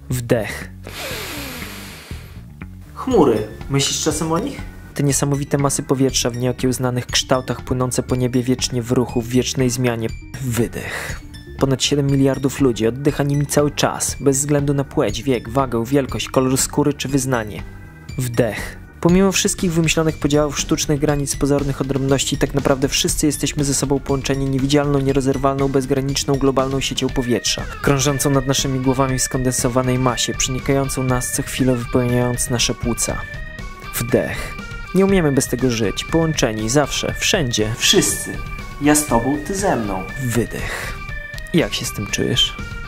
Wdech. Chmury. Myślisz czasem o nich? Te niesamowite masy powietrza w nieokiełznanych kształtach płynące po niebie wiecznie w ruchu, w wiecznej zmianie. Wydech. Ponad 7 miliardów ludzi oddycha nimi cały czas, bez względu na płeć, wiek, wagę, wielkość, kolor skóry czy wyznanie. Wdech. Pomimo wszystkich wymyślonych podziałów, sztucznych granic, pozornych odrębności, tak naprawdę wszyscy jesteśmy ze sobą połączeni niewidzialną, nierozerwalną, bezgraniczną, globalną siecią powietrza, krążącą nad naszymi głowami w skondensowanej masie, przenikającą nas co chwilę, wypełniając nasze płuca. Wdech. Nie umiemy bez tego żyć, połączeni, zawsze, wszędzie. Wszyscy. Ja z tobą, ty ze mną. Wydech. Jak się z tym czujesz?